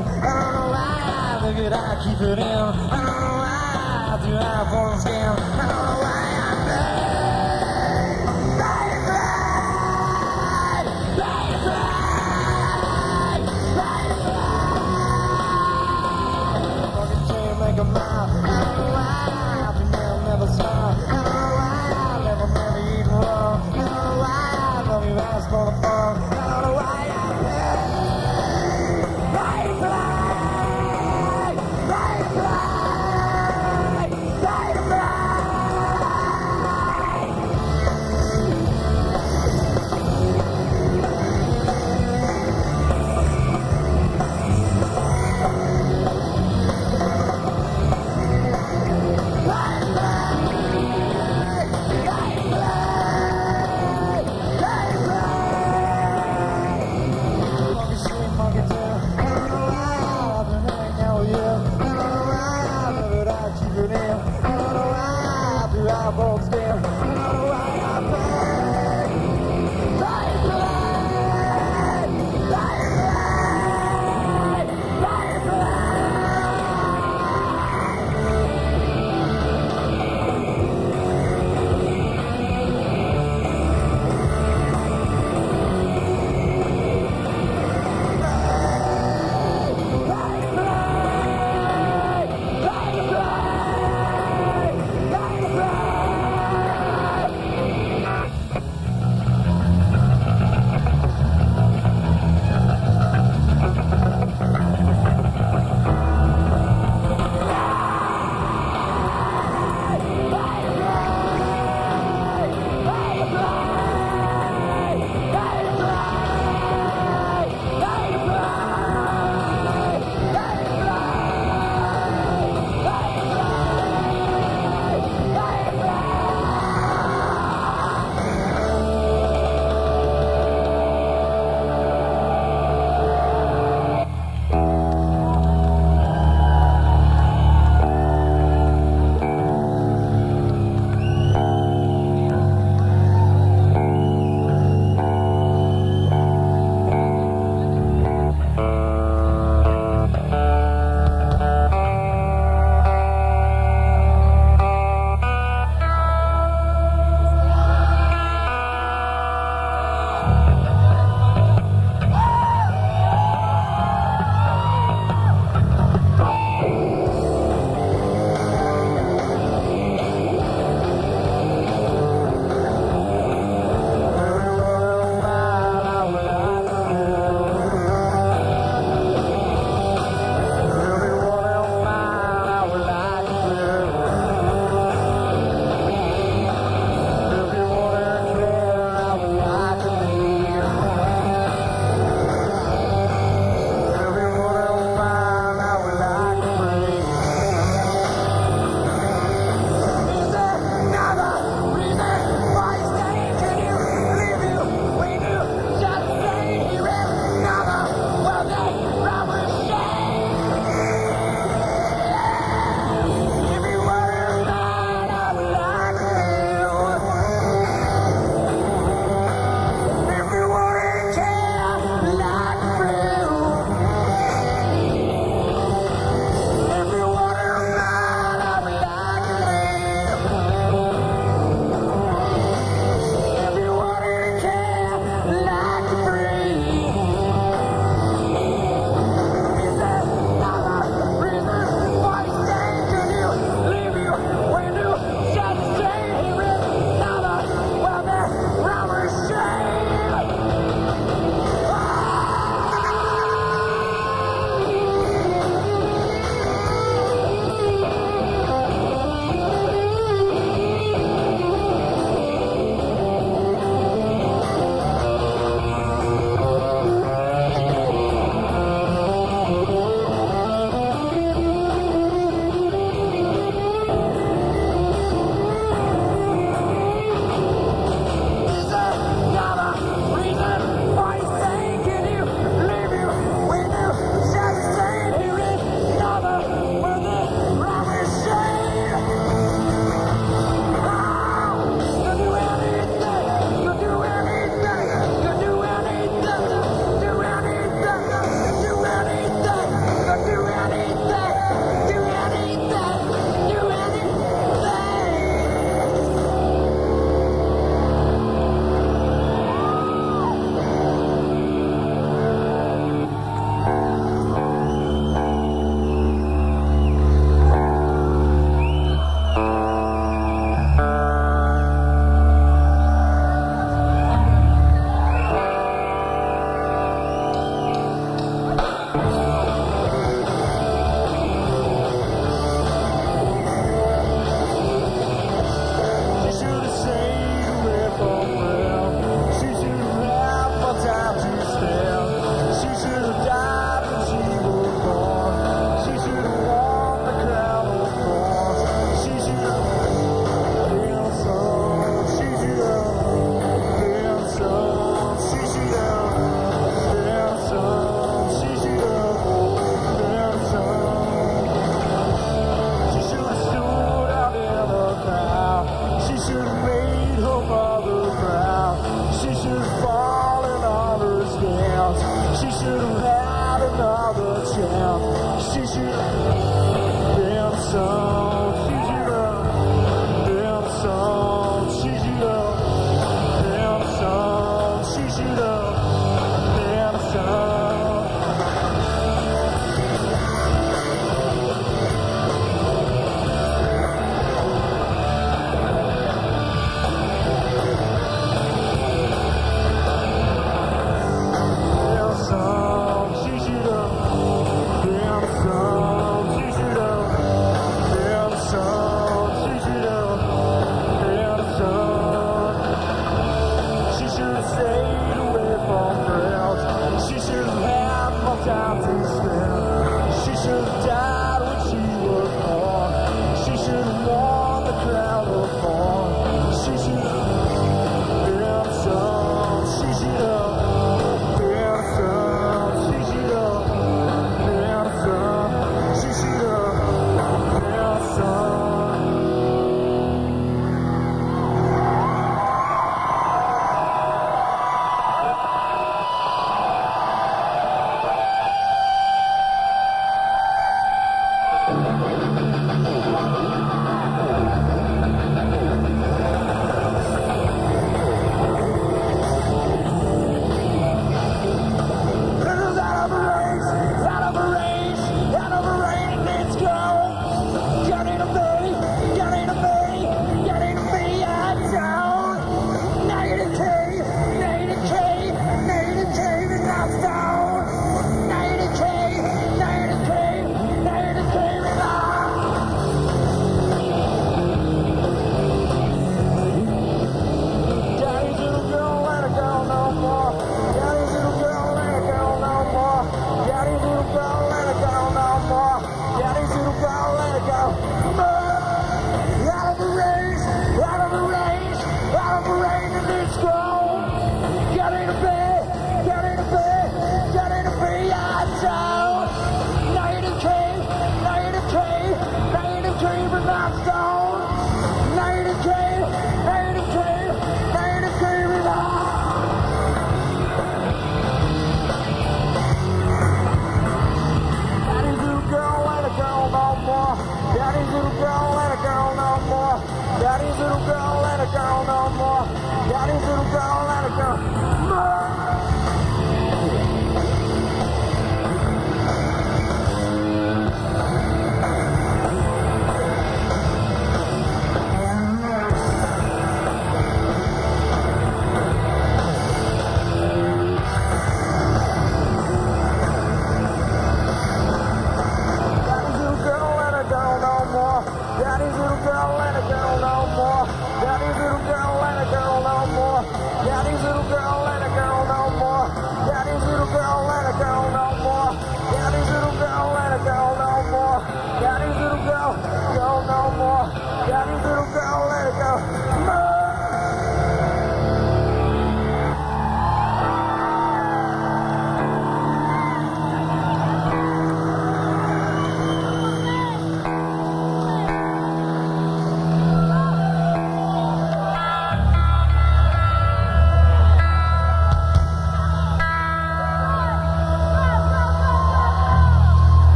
I don't know why, look at I keep it in. I don't know why, I do have for skin. I don't know why I'm bad. Fucking chain make a mile. I don't know why, I can never smile. I don't know why, I never eat raw. I don't know why, I love you ask for the fun. I don't know why I'm bad. Bye.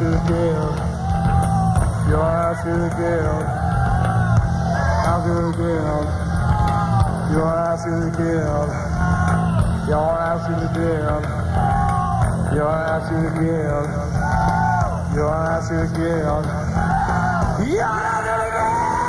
to the guild. Your ass to the guild. Out to the guild. Your ass to the guild. Your ass to the guild. Your ass to the guild. Your ass to the guild. Your ass to the guild.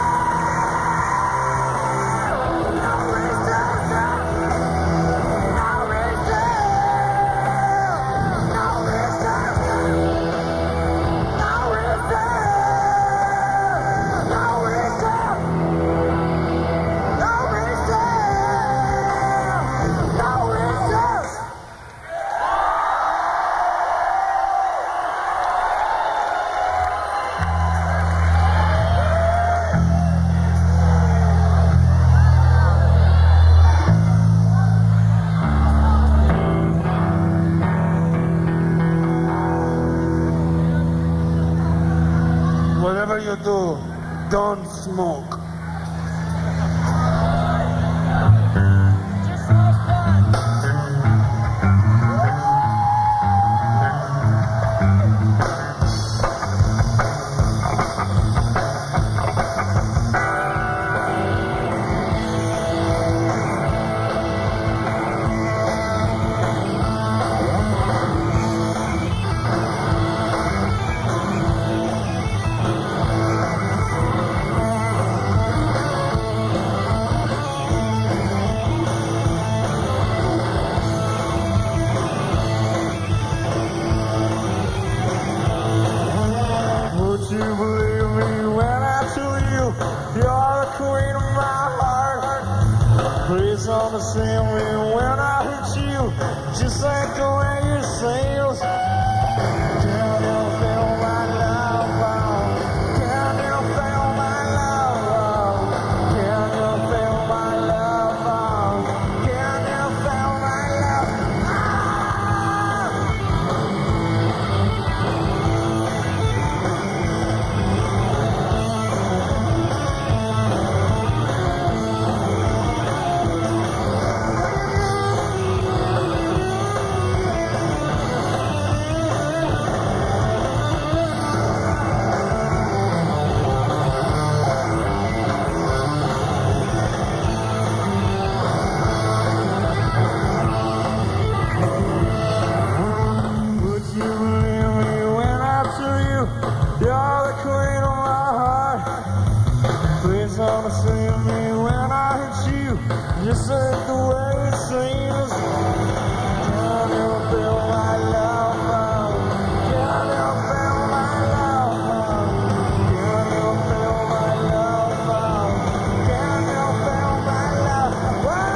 Whatever you do, don't smoke. Would you believe me when I tell you you're the queen of my heart? Please understand me when I hurt you, just like the way you sails. Can you feel my love? Can you feel my love? Can you feel my love? Can you feel my love? You're the queen of my heart. Please understand me when I hit you, just like the way it seems. Can you feel my love? Can you feel my love? Can you feel my love? Can you feel my love? Whoa!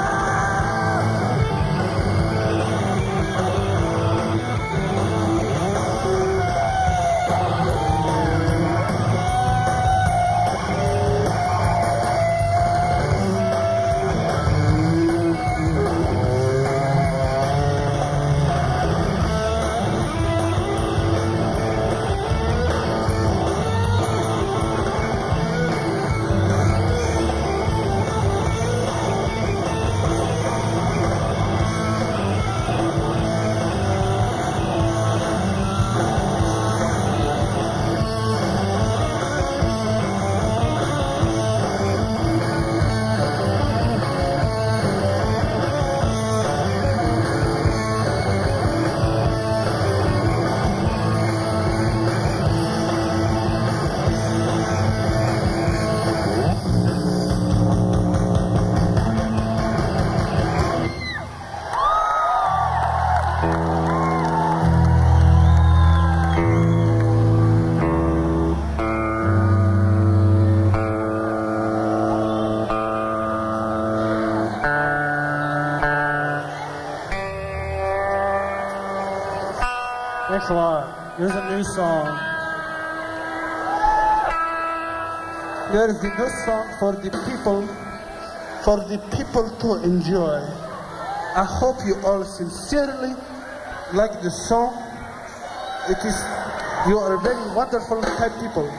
Thanks a lot. Here's a new song. Here's the new song for the people to enjoy. I hope you all sincerely like the song. You are very wonderful type people.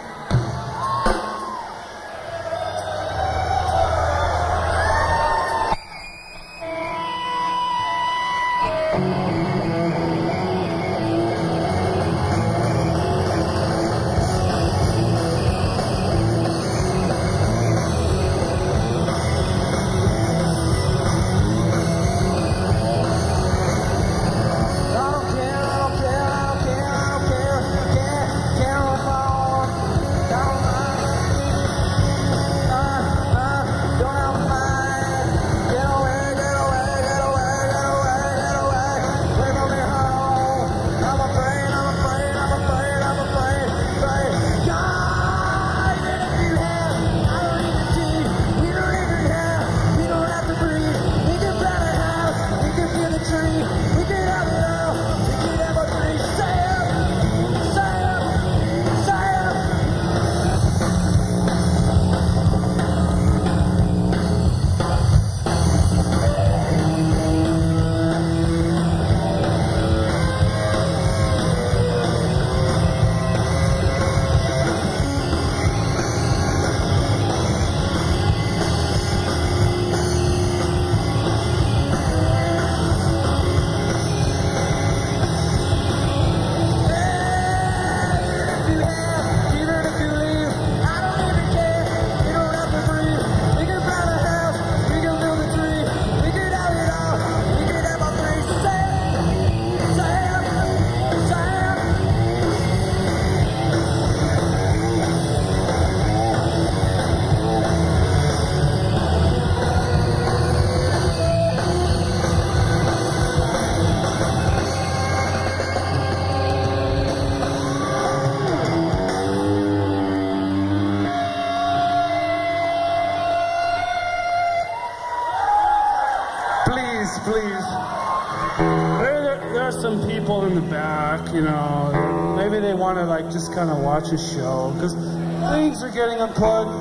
back, you know. Maybe they want to like just kind of watch a show because things are getting unplugged.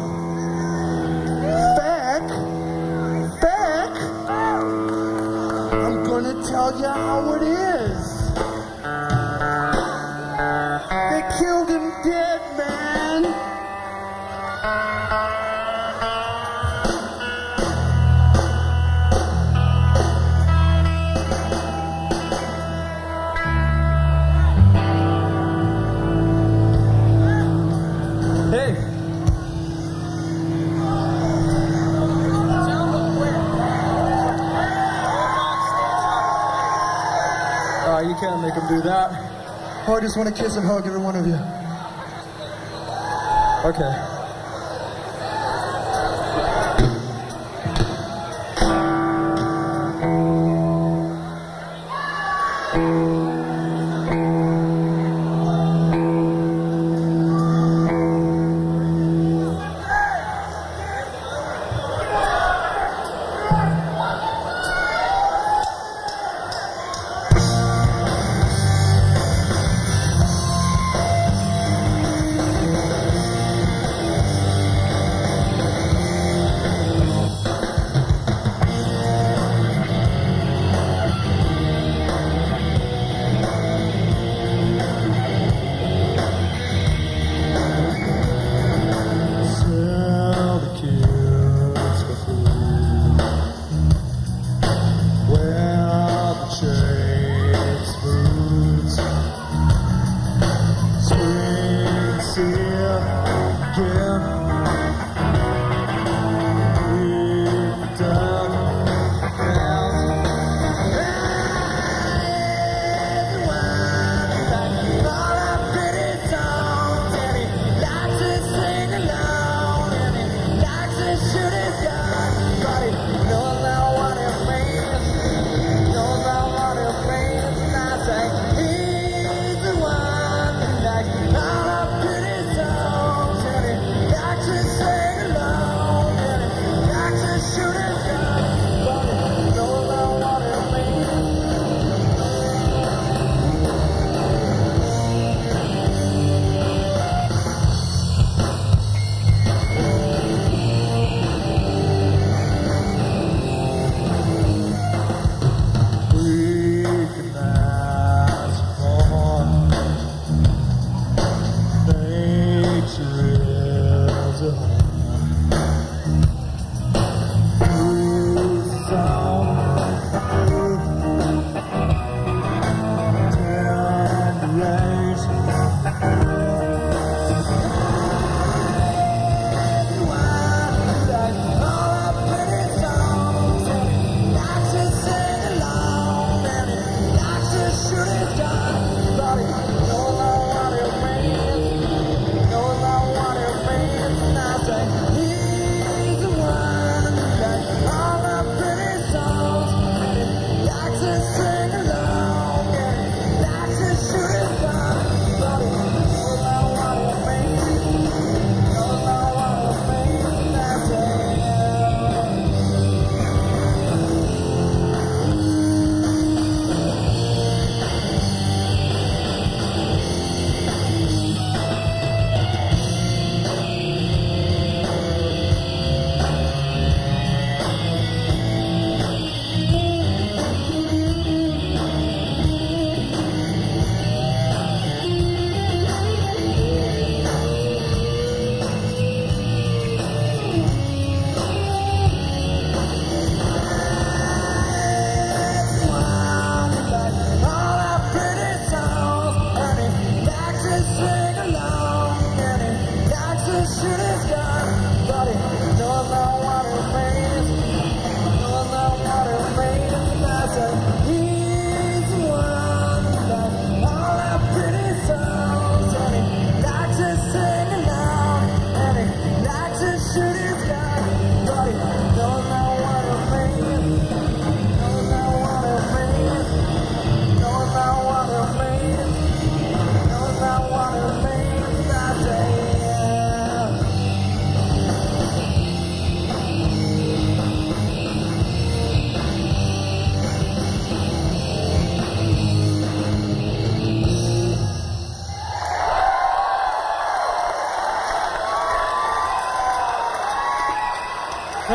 Beck, I'm gonna tell you how it is. They killed him dead, man. You can't make them do that. Oh, I just want to kiss and hug every one of you. Okay.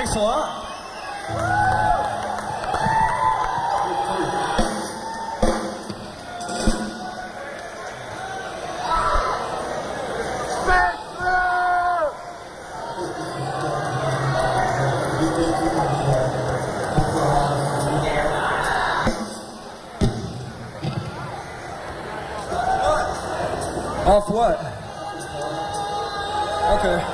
Thanks a lot. Off what? Okay.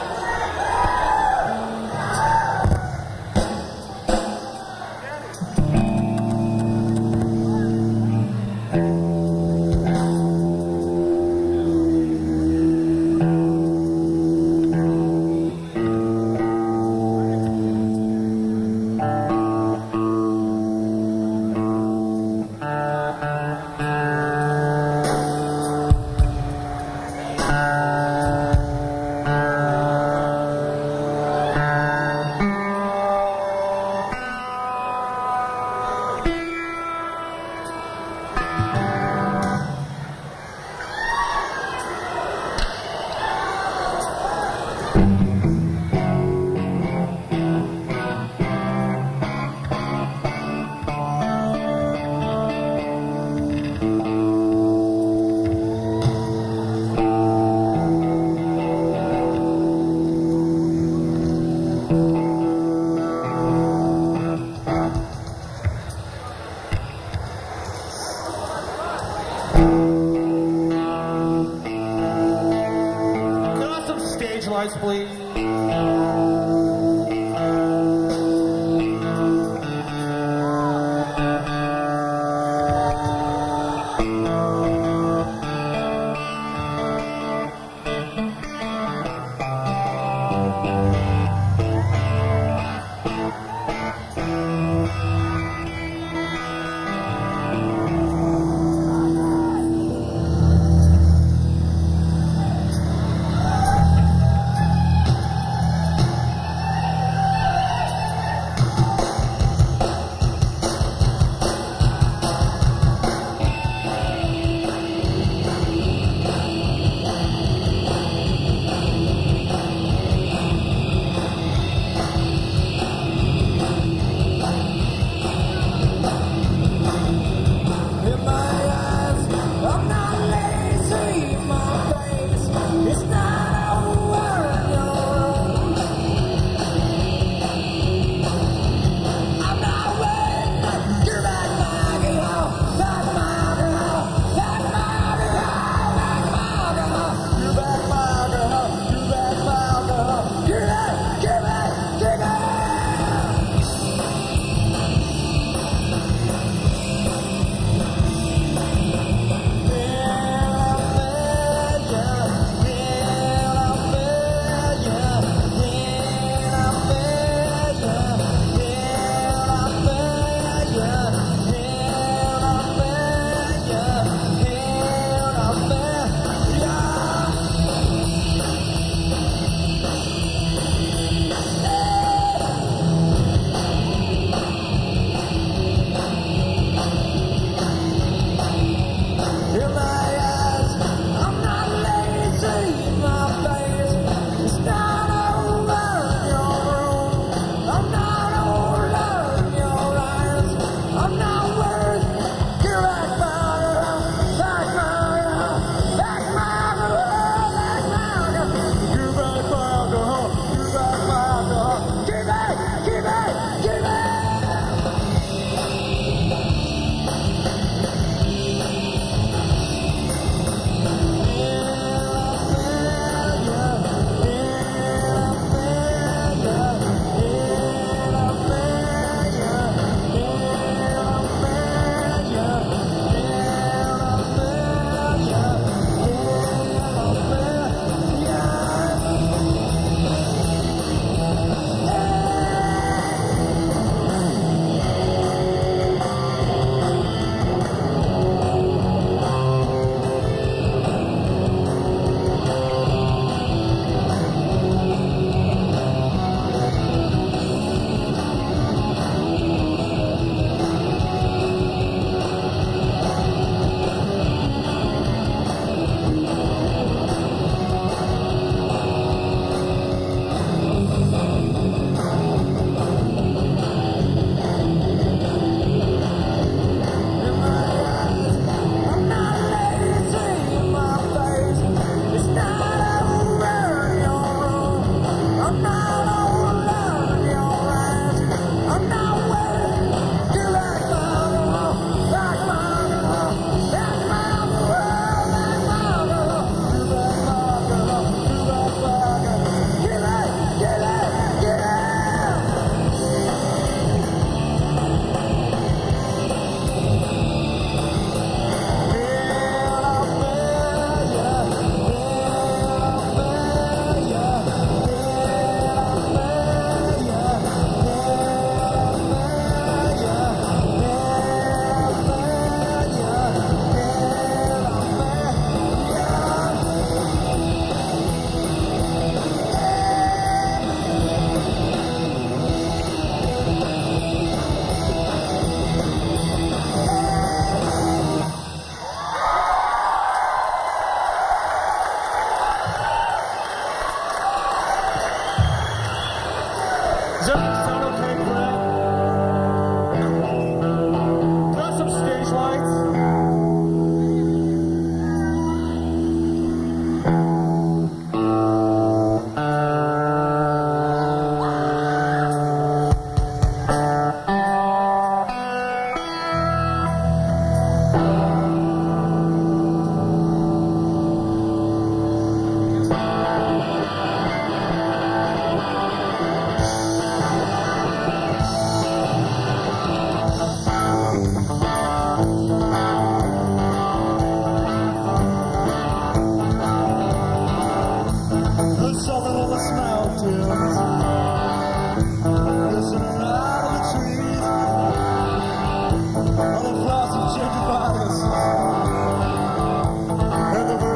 Lights, please.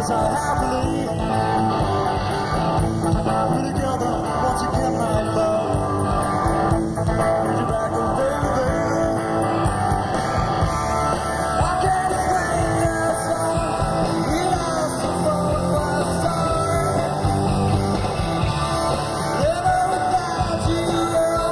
kiss her happily. We're together once again, my love. Bring you back, oh baby. I can't explain this song. We lost the phone first time. Never without you, girl.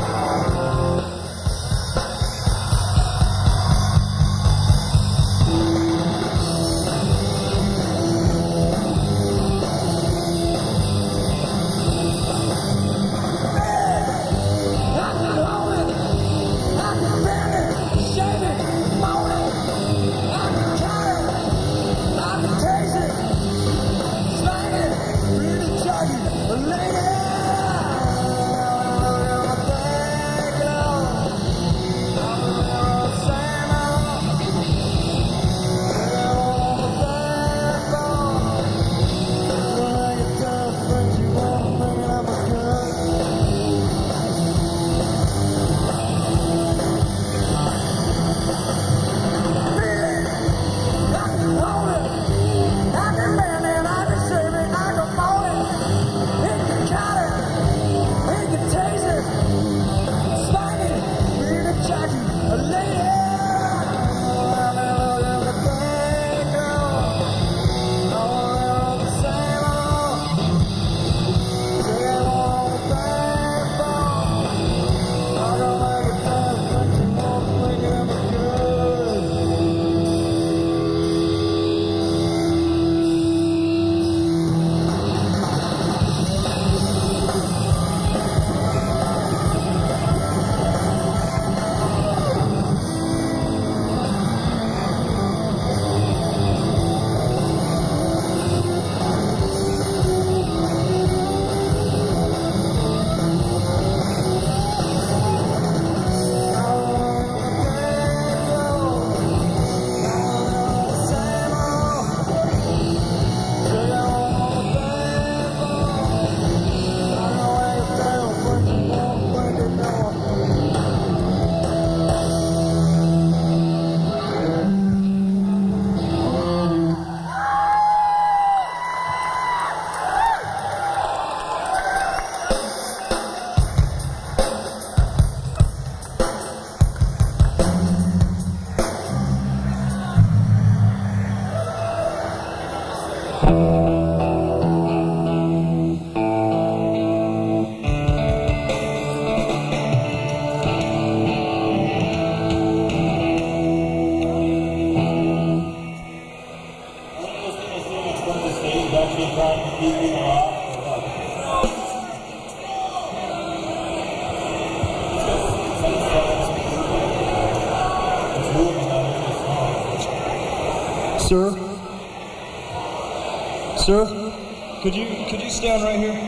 Sir, could you stand right here?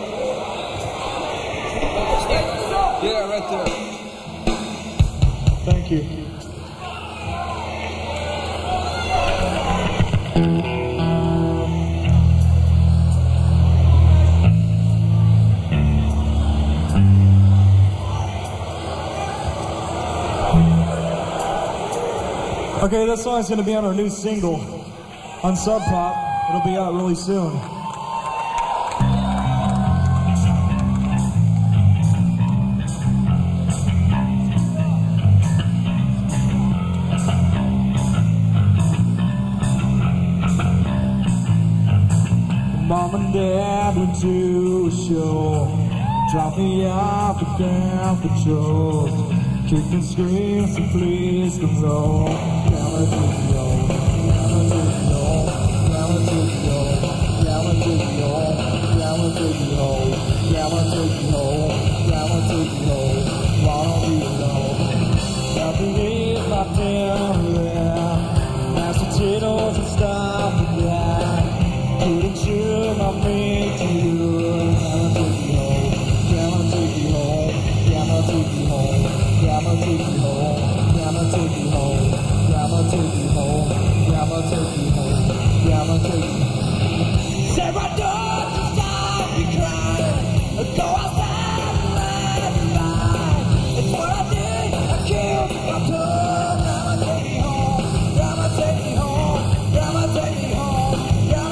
Yeah, right there. Thank you. Okay, this song's going to be on our new single on Sub Pop. It'll be out really soon. Mom and Dad went to a show, dropped me off at Down Patrol, kicked and screamed, so please come roll. Down to the old, down to the old, down to the old, down to the old, down to the old, down to the old, down to the old, wanna be alone. Now believe my family, mashed potatoes and stuff like that. Couldn't shoot my mate to you. Grandma take you home, Grandma take you home, Grandma take you home, Grandma take you home, Grandma take you home, Grandma take you home, Grandma take you home, Grandma take you home. Said my dog to stop me crying, go outside and let it fly. It's what I did, I killed my dog. Grandma take me home, Grandma take me home, Grandma take me home, Grandma.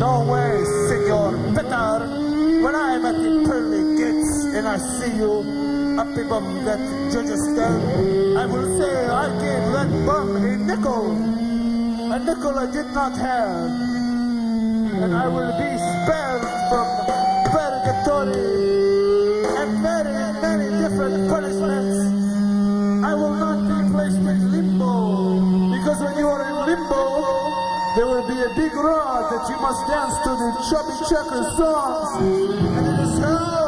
No way, Senor Peter. When I am at the pearly gates and I see you up above that judge's stand, I will say I gave that bum a nickel I did not have, and I will be spared from purgatory and very many different punishments. I will not be placed in limbo, because when you are in limbo, there will be a big rod that you must dance to the Chubby Checker songs, and it is